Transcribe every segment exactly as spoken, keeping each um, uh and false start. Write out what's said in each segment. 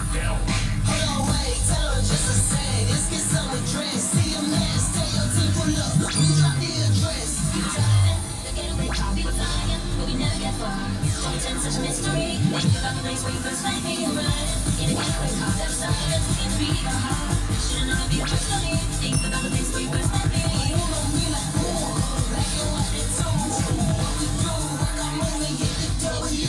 on, wait, tell her just a sec. Let's get some address. See you next. Tell your team pull up. We drop the address. We were driving, the getaway car, we were flying, but we never get far. Don't tell such a mystery. Think about the place where you first met me and riding in a getaway car that was silent in the beat of our heart. Should've known it'd be a first for me. Think about the place where you first met me. Hold on, me like war. Black and white and tone. What we do, rock our moment, hit the W.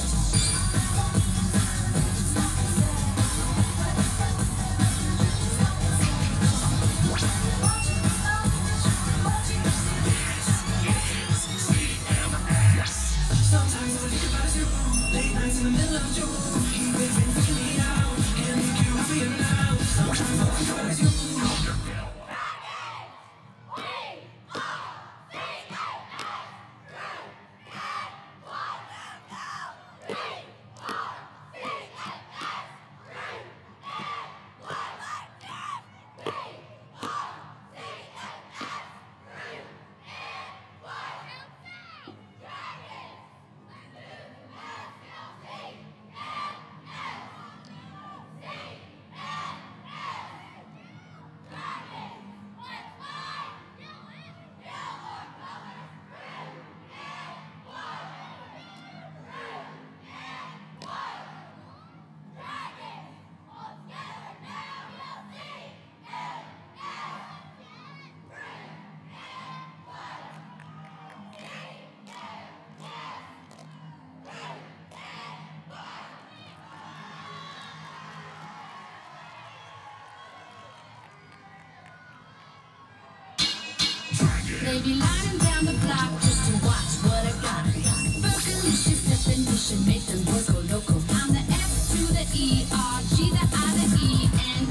They be lining down the block just to watch what I got. Fergalicious definition, make them boys go loco. I'm the F to the E, R, G, the I, the E, and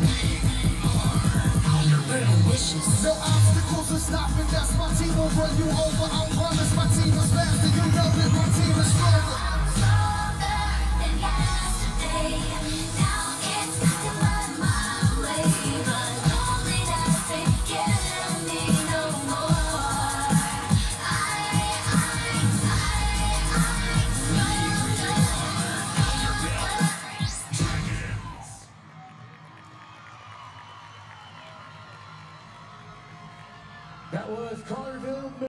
Fergalicious. No obstacles are stopping, that's my team will run you over. I promise my team is faster, you know that my team is stronger. I'm stronger than yesterday. Now it's time to run my way, but only nothing can me no more. I, I, I, I, That was Collierville.